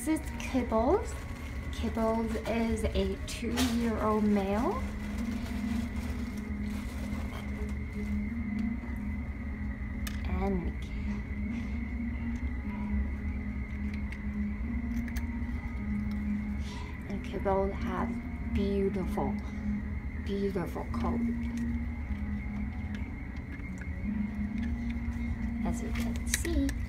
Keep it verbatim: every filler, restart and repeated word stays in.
This is Kibbles. Kibbles is a two-year-old male. And and Kibbles has beautiful, beautiful coat. As you can see.